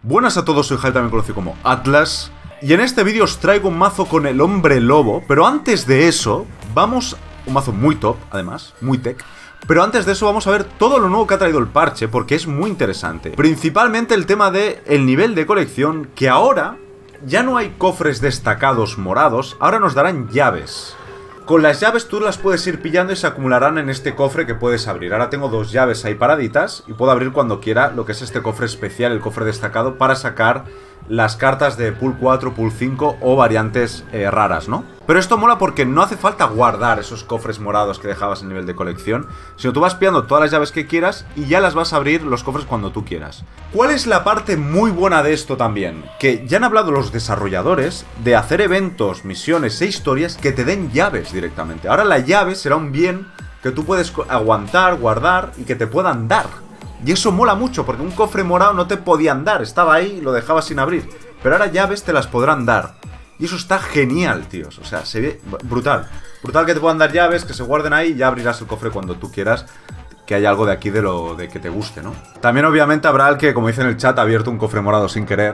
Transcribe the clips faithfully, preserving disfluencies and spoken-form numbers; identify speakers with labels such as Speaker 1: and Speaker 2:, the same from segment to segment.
Speaker 1: Buenas a todos, soy Jaime, también conocido como Atlas. Y en este vídeo os traigo un mazo con el hombre lobo. Pero antes de eso, vamos... Un mazo muy top, además, muy tech. Pero antes de eso vamos a ver todo lo nuevo que ha traído el parche, porque es muy interesante. Principalmente el tema de el nivel de colección, que ahora ya no hay cofres destacados morados, ahora nos darán llaves. Con las llaves tú las puedes ir pillando y se acumularán en este cofre que puedes abrir. Ahora tengo dos llaves ahí paraditas y puedo abrir cuando quiera lo que es este cofre especial, el cofre destacado, para sacar las cartas de pool cuatro, pool cinco o variantes eh, raras, ¿no? Pero esto mola porque no hace falta guardar esos cofres morados que dejabas en nivel de colección, sino tú vas pillando todas las llaves que quieras y ya las vas a abrir los cofres cuando tú quieras. ¿Cuál es la parte muy buena de esto también? Que ya han hablado los desarrolladores de hacer eventos, misiones e historias que te den llaves directamente. Ahora la llave será un bien que tú puedes aguantar, guardar y que te puedan dar. Y eso mola mucho, porque un cofre morado no te podían dar, estaba ahí y lo dejabas sin abrir. Pero ahora llaves te las podrán dar. Y eso está genial, tíos. O sea, se ve brutal. Brutal que te puedan dar llaves, que se guarden ahí y ya abrirás el cofre cuando tú quieras. Que haya algo de aquí de lo de que te guste, ¿no? También obviamente habrá el que, como dice en el chat, ha abierto un cofre morado sin querer.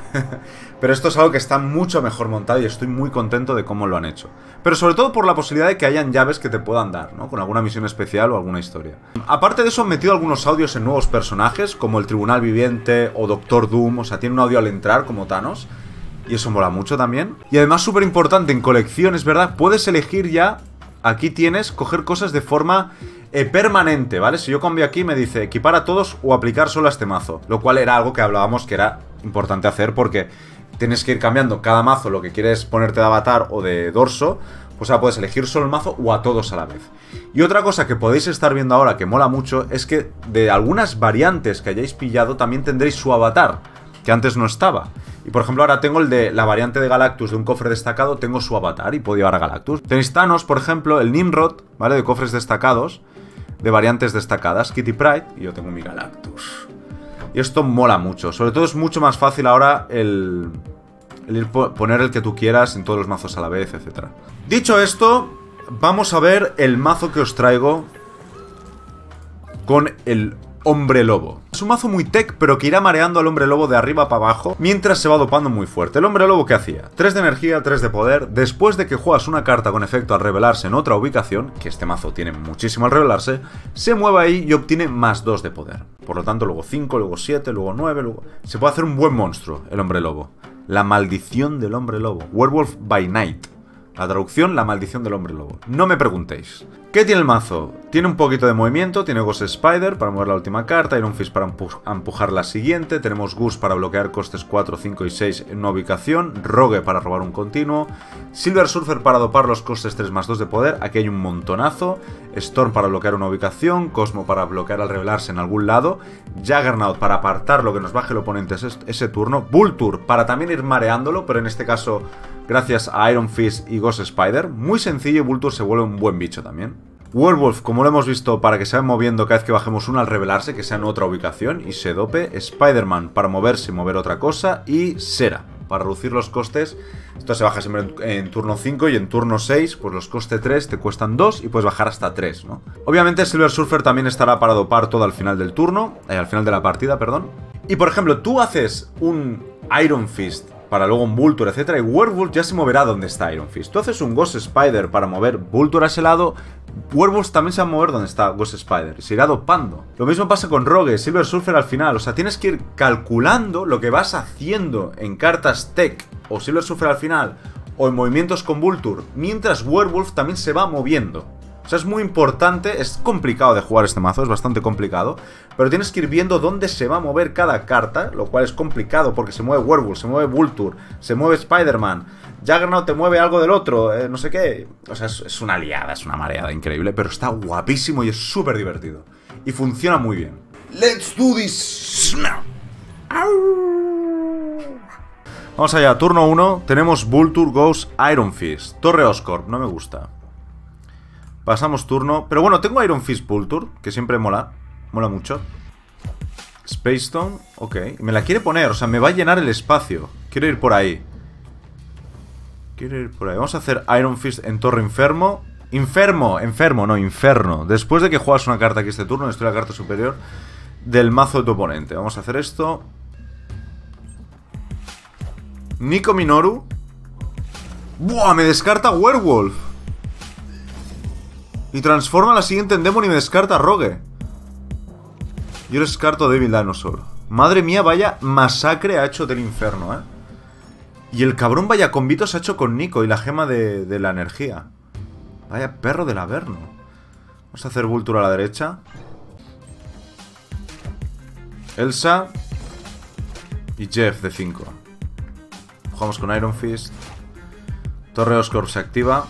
Speaker 1: Pero esto es algo que está mucho mejor montado y estoy muy contento de cómo lo han hecho. Pero sobre todo por la posibilidad de que hayan llaves que te puedan dar, ¿no? Con alguna misión especial o alguna historia. Aparte de eso han metido algunos audios en nuevos personajes, como el Tribunal Viviente o Doctor Doom. O sea, tiene un audio al entrar, como Thanos. Y eso mola mucho también. Y además, súper importante, en colecciones, ¿verdad? Puedes elegir ya, aquí tienes, coger cosas de forma... Eh, permanente, ¿vale? Si yo cambio aquí me dice equipar a todos o aplicar solo a este mazo. Lo cual era algo que hablábamos que era importante hacer porque tienes que ir cambiando cada mazo lo que quieres ponerte de avatar o de dorso. Pues ahora puedes elegir solo el mazo o a todos a la vez. Y otra cosa que podéis estar viendo ahora que mola mucho es que de algunas variantes que hayáis pillado también tendréis su avatar, que antes no estaba. Y por ejemplo ahora tengo el de la variante de Galactus de un cofre destacado, tengo su avatar y puedo llevar a Galactus. Tenéis Thanos, por ejemplo, el Nimrod, ¿vale? De cofres destacados, de variantes destacadas, Kitty Pryde, y yo tengo mi Galactus. Y esto mola mucho, sobre todo es mucho más fácil ahora el, el ir po poner el que tú quieras en todos los mazos a la vez, etcétera. Dicho esto, vamos a ver el mazo que os traigo con el hombre lobo. Es un mazo muy tech, pero que irá mareando al hombre lobo de arriba para abajo mientras se va dopando muy fuerte. El hombre lobo, ¿qué hacía? tres de energía, tres de poder. Después de que juegas una carta con efecto al revelarse en otra ubicación, que este mazo tiene muchísimo al revelarse, se mueve ahí y obtiene más dos de poder. Por lo tanto, luego cinco, luego siete, luego nueve, luego... Se puede hacer un buen monstruo, el hombre lobo. La maldición del hombre lobo. Werewolf by Night. La traducción, la maldición del hombre lobo. No me preguntéis. ¿Qué tiene el mazo? Tiene un poquito de movimiento, tiene Ghost Spider para mover la última carta, Iron Fist para empu empujar la siguiente, tenemos Goose para bloquear costes cuatro, cinco y seis en una ubicación, Rogue para robar un continuo, Silver Surfer para dopar los costes tres más dos de poder, aquí hay un montonazo, Storm para bloquear una ubicación, Cosmo para bloquear al revelarse en algún lado, Juggernaut para apartar lo que nos baje el oponente ese, ese turno, Vulture para también ir mareándolo, pero en este caso... Gracias a Iron Fist y Ghost Spider. Muy sencillo y Vulture se vuelve un buen bicho también. Werewolf, como lo hemos visto, para que se vaya moviendo cada vez que bajemos una al revelarse, que sea en otra ubicación y se dope. Spider-Man para moverse y mover otra cosa. Y Sera, para reducir los costes. Esto se baja siempre en, en turno cinco y en turno seis, pues los costes tres te cuestan dos y puedes bajar hasta tres, ¿no? Obviamente Silver Surfer también estará para dopar todo al final del turno, eh, al final de la partida, perdón. Y por ejemplo, tú haces un Iron Fist para luego un Vulture, etcétera, y Werewolf ya se moverá donde está Iron Fist. Tú haces un Ghost Spider para mover Vulture a ese lado, Werewolf también se va a mover donde está Ghost Spider, y se irá dopando. Lo mismo pasa con Rogue, Silver Surfer al final, o sea, tienes que ir calculando lo que vas haciendo en cartas Tech, o Silver Surfer al final, o en movimientos con Vulture, mientras Werewolf también se va moviendo. O sea, es muy importante, es complicado de jugar este mazo, es bastante complicado, pero tienes que ir viendo dónde se va a mover cada carta, lo cual es complicado porque se mueve Werewolf, se mueve Vulture, se mueve Spider-Man, Juggernaut te mueve algo del otro, eh, no sé qué. O sea, es, es una liada, es una mareada increíble, pero está guapísimo y es súper divertido. Y funciona muy bien. ¡Let's do this! Vamos allá, turno uno, tenemos Vulture, Ghost, Iron Fist, Torre Oscorp, no me gusta. Pasamos turno. Pero bueno, tengo Iron Fist Vulture, que siempre mola. Mola mucho. Space Stone, ok. Me la quiere poner, o sea, me va a llenar el espacio. Quiero ir por ahí. Quiero ir por ahí. Vamos a hacer Iron Fist en Torre Enfermo. Enfermo, enfermo, no, inferno. Después de que juegas una carta aquí este turno, destruye la carta superior del mazo de tu oponente. Vamos a hacer esto. Nico Minoru. ¡Buah! Me descarta Werewolf. Y transforma a la siguiente en Demon y me descarta a Rogue. Yo descarto a Devil Dinosaur. Madre mía, vaya masacre ha hecho del infierno, ¿eh? Y el cabrón vaya combito se ha hecho con Nico y la gema de, de la energía. Vaya perro del Averno. Vamos a hacer Vulture a la derecha. Elsa. Y Jeff de cinco. Jugamos con Iron Fist. Torre Oscorp se activa.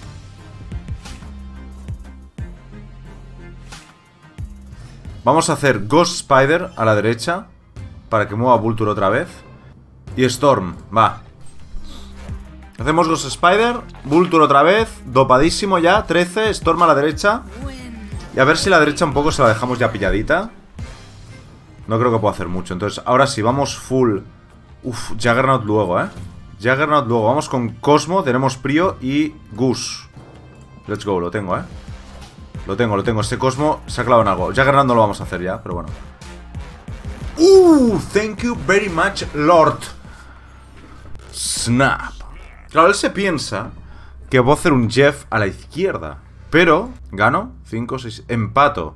Speaker 1: Vamos a hacer Ghost Spider a la derecha para que mueva Vulture otra vez. Y Storm, va. Hacemos Ghost Spider, Vulture otra vez, dopadísimo ya, trece, Storm a la derecha. Y a ver si la derecha un poco se la dejamos ya pilladita. No creo que pueda hacer mucho. Entonces, ahora sí, vamos full. Uf, Juggernaut luego, eh. Juggernaut luego, vamos con Cosmo, tenemos Prio y Goose. Let's go, lo tengo, eh. Lo tengo, lo tengo, este Cosmo se ha clavado en algo. Juggernaut no lo vamos a hacer ya, pero bueno. Uh, thank you very much, Lord. Snap. Claro, él se piensa que voy a hacer un Jeff a la izquierda. Pero, gano, cinco, seis, empato.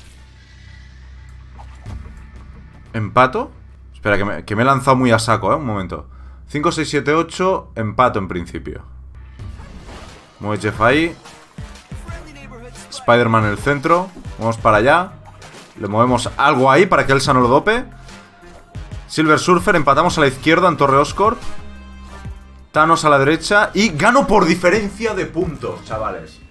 Speaker 1: ¿Empato? Espera, que me, que me he lanzado muy a saco, eh, un momento. cinco, seis, siete, ocho, empato en principio. Mueve Jeff ahí. Spider-Man en el centro. Vamos para allá. Le movemos algo ahí para que Elsa no lo dope. Silver Surfer, empatamos a la izquierda en Torre Oscorp. Thanos a la derecha. Y gano por diferencia de puntos, chavales.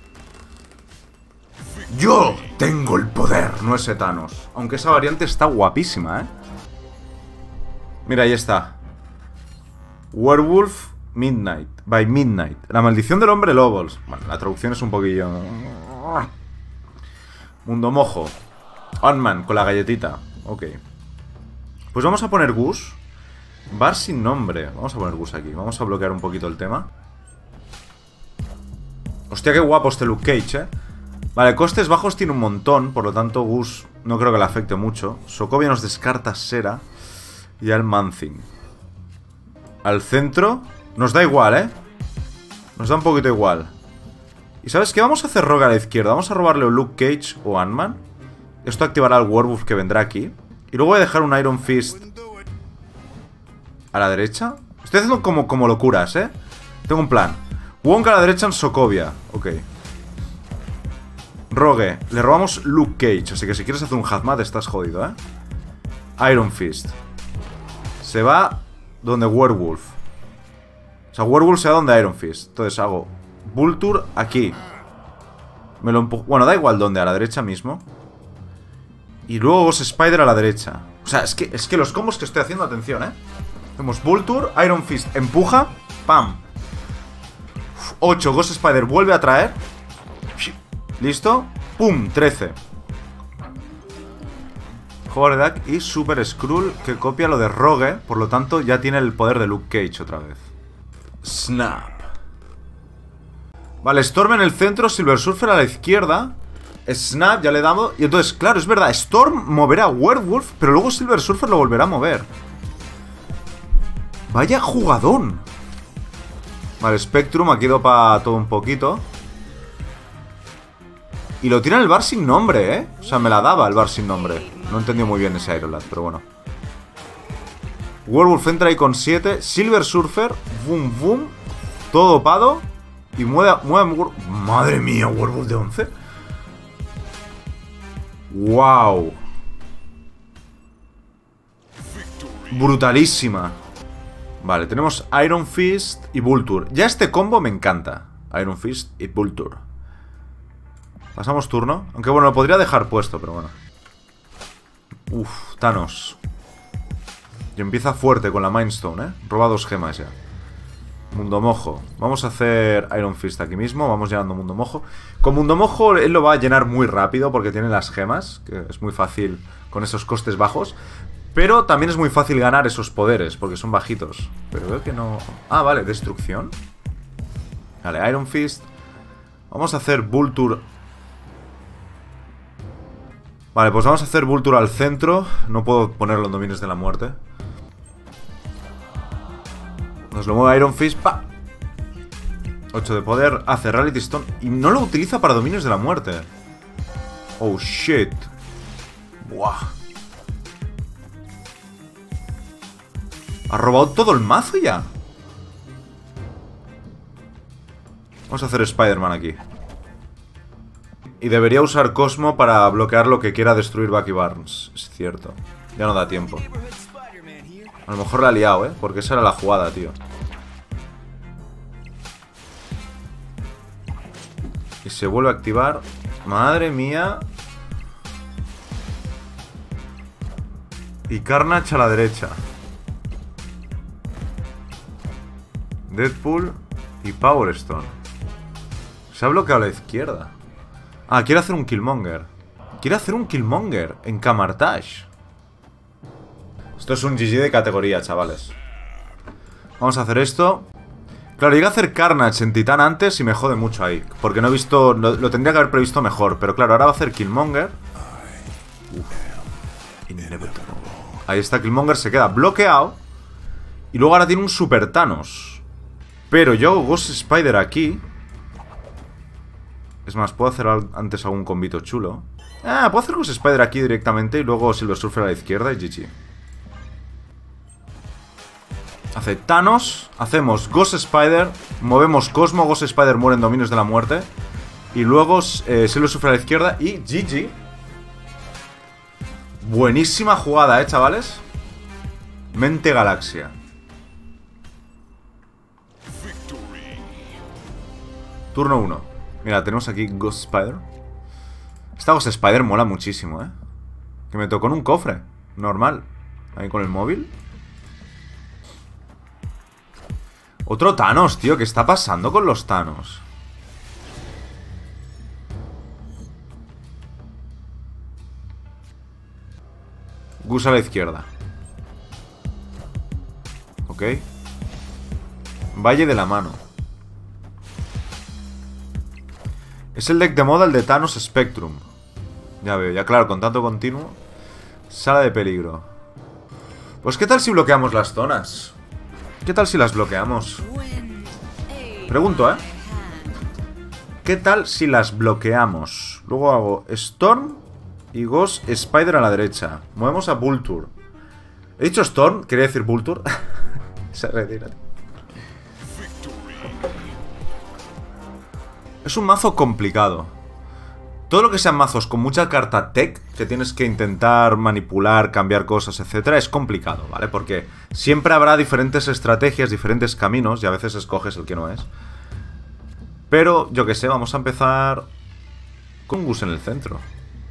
Speaker 1: Yo tengo el poder, no ese Thanos. Aunque esa variante está guapísima, ¿eh? Mira, ahí está. Werewolf Midnight. By Midnight. La maldición del hombre lobos. Bueno, la traducción es un poquillo... Mundo mojo. Ant-Man con la galletita. Ok. Pues vamos a poner Gus. Bar sin nombre. Vamos a poner Gus aquí. Vamos a bloquear un poquito el tema. Hostia, qué guapo este Luke Cage, eh. Vale, costes bajos tiene un montón. Por lo tanto, Gus no creo que le afecte mucho. Sokovia nos descarta Sera. Y al Manthing. Al centro. Nos da igual, eh. Nos da un poquito igual. ¿Y sabes qué? Vamos a hacer Rogue a la izquierda. Vamos a robarle un Luke Cage o Ant-Man. Esto activará al Werewolf que vendrá aquí. Y luego voy a dejar un Iron Fist a la derecha. Estoy haciendo como, como locuras, ¿eh? Tengo un plan. Wong a la derecha en Sokovia. Ok. Rogue. Le robamos Luke Cage. Así que si quieres hacer un Hazmat estás jodido, ¿eh? Iron Fist. Se va donde Werewolf. O sea, Werewolf se va donde Iron Fist. Entonces hago Vulture aquí. Me lo empujo. Bueno, da igual dónde, a la derecha mismo. Y luego Ghost Spider a la derecha. O sea, es que, es que los combos que estoy haciendo, atención, ¿eh? Hacemos Vulture, Iron Fist, empuja, pam. ocho, Ghost Spider vuelve a traer. Listo. Pum, trece. Hordak y Super Skrull que copia lo de Rogue. Por lo tanto, ya tiene el poder de Luke Cage otra vez. Snap. Vale, Storm en el centro, Silver Surfer a la izquierda. Snap, ya le damos. Y entonces, claro, es verdad, Storm moverá a Werewolf, pero luego Silver Surfer lo volverá a mover. Vaya jugadón. Vale, Spectrum aquí dopa todo un poquito. Y lo tira en el bar sin nombre, ¿eh? O sea, me la daba el bar sin nombre. No entendí muy bien ese Iron Lad, pero bueno. Werewolf entra ahí con siete. Silver Surfer, boom, boom. Todo dopado. Y mueve, mueve. Madre mía, Werewolf de once. Wow. Brutalísima. Vale, tenemos Iron Fist y Vulture. Ya este combo me encanta. Iron Fist y Vulture. Pasamos turno. Aunque bueno, lo podría dejar puesto, pero bueno. Uf, Thanos. Y empieza fuerte con la Mind Stone, ¿eh? Roba dos gemas ya. Mundo Mojo. Vamos a hacer Iron Fist aquí mismo. Vamos llenando Mundo Mojo. Con Mundo Mojo él lo va a llenar muy rápido porque tiene las gemas, que es muy fácil con esos costes bajos. Pero también es muy fácil ganar esos poderes porque son bajitos. Pero veo que no... Ah, vale, destrucción. Vale, Iron Fist. Vamos a hacer Vulture. Vale, pues vamos a hacer Vulture al centro. No puedo ponerlo en dominios de la muerte. Nos lo mueve Iron Fist. ¡Pa! ocho de poder. Hace Reality Stone. Y no lo utiliza para dominios de la muerte. Oh, shit. Buah. ¿Ha robado todo el mazo ya? Vamos a hacer Spider-Man aquí. Y debería usar Cosmo para bloquear lo que quiera destruir Bucky Barnes. Es cierto. Ya no da tiempo. A lo mejor la ha liado, ¿eh? Porque esa era la jugada, tío. Y se vuelve a activar. Madre mía. Y Carnage a la derecha. Deadpool y Power Stone. Se ha bloqueado a la izquierda. Ah, quiere hacer un Killmonger. Quiere hacer un Killmonger en Camartage. Esto es un G G de categoría, chavales. Vamos a hacer esto. Claro, llegué a hacer Carnage en Titán antes y me jode mucho ahí. Porque no he visto... Lo, lo tendría que haber previsto mejor. Pero claro, ahora va a hacer Killmonger. Uf. Ahí está, Killmonger se queda bloqueado. Y luego ahora tiene un Super Thanos. Pero yo hago Ghost Spider aquí. Es más, puedo hacer antes algún combito chulo. Ah, puedo hacer Ghost Spider aquí directamente y luego Silver Surfer a la izquierda y G G. Hace Thanos, hacemos Ghost Spider, movemos Cosmo, Ghost Spider muere en dominios de la muerte. Y luego eh, Silver Surfer a la izquierda y G G. Buenísima jugada, eh, chavales. Mente Galaxia. Turno uno. Mira, tenemos aquí Ghost Spider. Esta Ghost Spider mola muchísimo, ¿eh? Que me tocó en un cofre. Normal. Ahí con el móvil. Otro Thanos, tío. ¿Qué está pasando con los Thanos? Gus a la izquierda. Ok. Valle de la mano. Es el deck de moda, el de Thanos Spectrum. Ya veo, ya claro, con tanto continuo. Sala de peligro. Pues ¿qué tal si bloqueamos las zonas? ¿Qué tal si las bloqueamos? Pregunto, ¿eh? ¿Qué tal si las bloqueamos? Luego hago Storm y Ghost Spider a la derecha. Movemos a Vulture. ¿He dicho Storm? Quería decir Vulture. Se retira. Es un mazo complicado. Todo lo que sean mazos con mucha carta tech, que tienes que intentar manipular, cambiar cosas, etcétera, es complicado, ¿vale? Porque siempre habrá diferentes estrategias, diferentes caminos, y a veces escoges el que no es. Pero, yo que sé, vamos a empezar con Gus en el centro.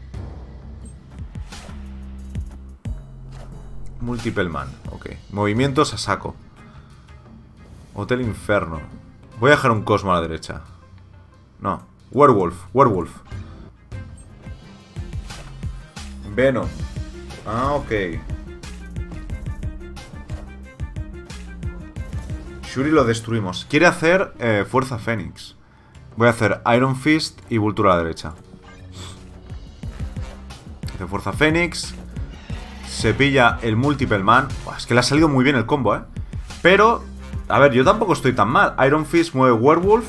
Speaker 1: Multiple Man, ok. Movimientos a saco. Hotel Inferno. Voy a dejar un Cosmo a la derecha. No, Werewolf, Werewolf. Venom. Ah, ok. Shuri lo destruimos. Quiere hacer eh, Fuerza Fénix. Voy a hacer Iron Fist y Vulture a la derecha. Hace Fuerza Fénix. Se pilla el Multiple Man. Buah, es que le ha salido muy bien el combo, ¿eh? Pero, a ver, yo tampoco estoy tan mal. Iron Fist mueve Werewolf.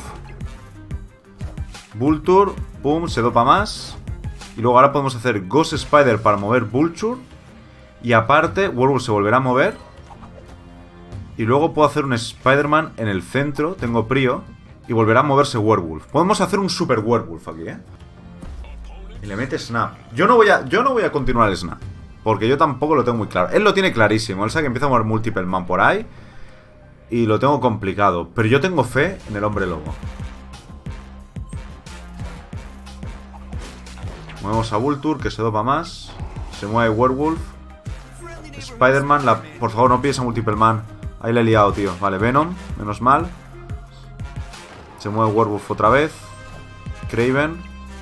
Speaker 1: Vulture, pum, se dopa más. Y luego ahora podemos hacer Ghost Spider para mover Vulture. Y aparte, Werewolf se volverá a mover. Y luego puedo hacer un Spider-Man en el centro. Tengo Prio. Y volverá a moverse Werewolf. Podemos hacer un Super Werewolf aquí, ¿eh? Y le mete Snap. Yo no voy a, yo no voy a continuar el Snap. Porque yo tampoco lo tengo muy claro. Él lo tiene clarísimo. Él sabe que empieza a mover Multiple Man por ahí. Y lo tengo complicado. Pero yo tengo fe en el Hombre Lobo. Movemos a Vulture, que se dopa más. Se mueve Werewolf. Spider-Man, la... por favor no pides a Multiple Man. Ahí le he liado, tío. Vale, Venom, menos mal. Se mueve Werewolf otra vez. Kraven.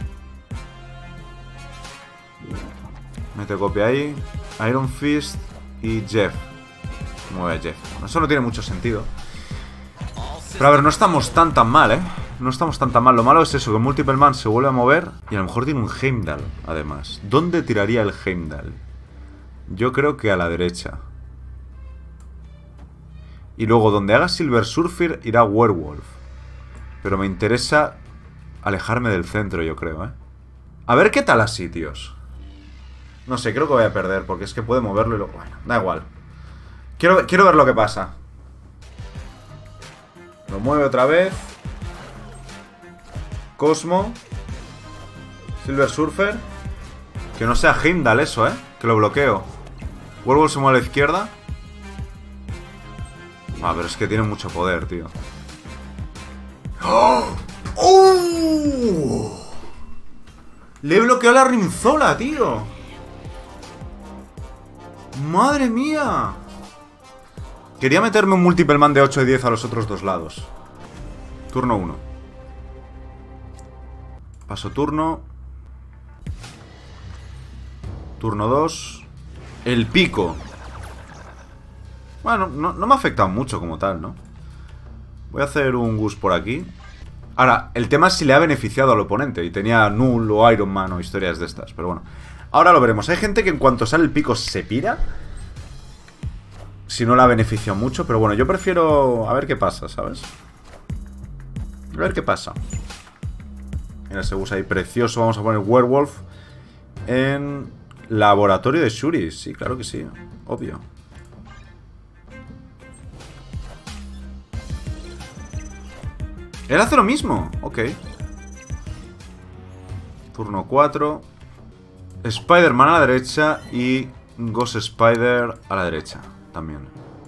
Speaker 1: Mete copia ahí. Iron Fist y Jeff. Mueve a Jeff. Bueno, eso no tiene mucho sentido. Pero a ver, no estamos tan tan mal, ¿eh? No estamos tan tan mal. Lo malo es eso, que Multiple Man se vuelve a mover. Y a lo mejor tiene un Heimdall, además. ¿Dónde tiraría el Heimdall? Yo creo que a la derecha. Y luego donde haga Silver Surfer irá Werewolf. Pero me interesa alejarme del centro, yo creo, ¿eh? A ver qué tal así, tíos. No sé, creo que voy a perder, porque es que puede moverlo y lo... Bueno, da igual. Quiero, quiero ver lo que pasa. Lo mueve otra vez. Cosmo. Silver Surfer. Que no sea Heimdall eso, ¿eh? Que lo bloqueo. Werewolf se mueve a la izquierda. Ah, pero es que tiene mucho poder, tío. ¡Oh! ¡Oh! Le he bloqueado la Rinzola, tío. ¡Madre mía! Quería meterme un Multiple Man de ocho y diez a los otros dos lados. Turno uno. Paso turno. Turno dos. El pico. Bueno, no, no me ha afectado mucho como tal, ¿no? Voy a hacer un Gus por aquí. Ahora, el tema es si le ha beneficiado al oponente. Y tenía Null o Iron Man o historias de estas. Pero bueno, ahora lo veremos. Hay gente que en cuanto sale el pico se pira. Si no la ha beneficiado mucho. Pero bueno, yo prefiero... A ver qué pasa, ¿sabes? A ver qué pasa. Mira, ese Gus ahí precioso. Vamos a poner Werewolf en laboratorio de Shuri. Sí, claro que sí. Obvio. Él hace lo mismo. Ok. Turno cuatro. Spider-Man a la derecha y Ghost Spider a la derecha también.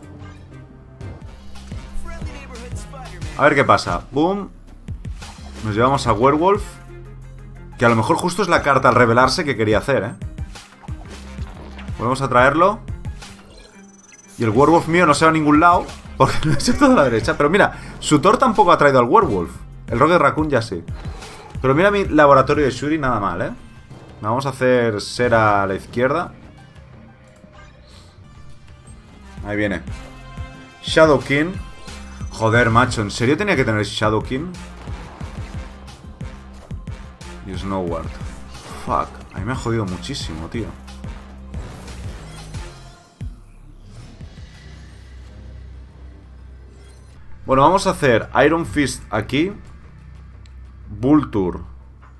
Speaker 1: A ver qué pasa. Boom. Nos llevamos a Werewolf. Que a lo mejor justo es la carta al revelarse que quería hacer, ¿eh? Volvemos a traerlo. Y el Werewolf mío no se va a ningún lado. Porque lo he hecho todo a la derecha. Pero mira, su Thor tampoco ha traído al Werewolf. El Rocket Raccoon ya sí. Pero mira mi laboratorio de Shuri, nada mal, ¿eh? Vamos a hacer Sera a la izquierda. Ahí viene. Shadow King. Joder, macho, ¿en serio tenía que tener Shadow King? Y Snowguard. Fuck, a mí me ha jodido muchísimo, tío. Bueno, vamos a hacer Iron Fist aquí. Vulture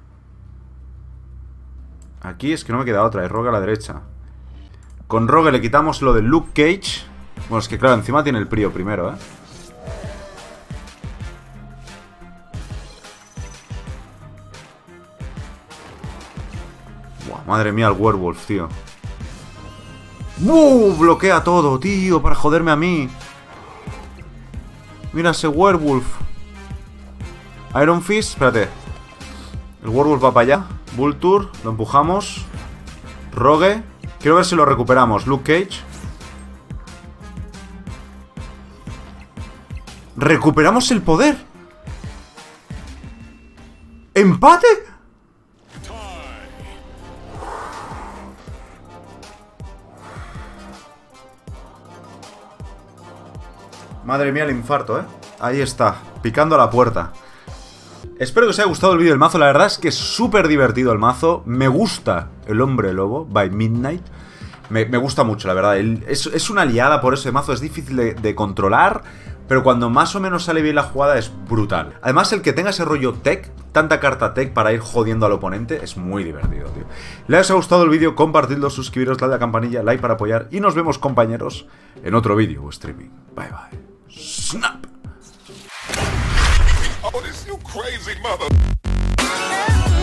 Speaker 1: aquí, es que no me queda otra. Es Rogue a la derecha. Con Rogue le quitamos lo de Luke Cage. Bueno, es que claro, encima tiene el Prio primero, ¿eh? Buah, madre mía, el Werewolf, tío. ¡Uh! Bloquea todo, tío, para joderme a mí. Mira ese Werewolf. Iron Fist, espérate. El Werewolf va para allá. Vulture, lo empujamos. Rogue. Quiero ver si lo recuperamos. Luke Cage. ¡Recuperamos el poder! ¿Empate? Madre mía, el infarto, ¿eh? Ahí está, picando a la puerta. Espero que os haya gustado el vídeo del mazo. La verdad es que es súper divertido el mazo. Me gusta el hombre lobo, by Midnight. Me, me gusta mucho, la verdad. El, es, es una liada por ese mazo. Es difícil de, de controlar, pero cuando más o menos sale bien la jugada es brutal. Además, el que tenga ese rollo tech, tanta carta tech para ir jodiendo al oponente, es muy divertido, tío. ¿Les ha gustado el vídeo? Compartidlo, suscribiros, dadle a la campanilla, like para apoyar. Y nos vemos, compañeros, en otro vídeo o streaming. Bye, bye. Snap.
Speaker 2: Oh, this you crazy mother.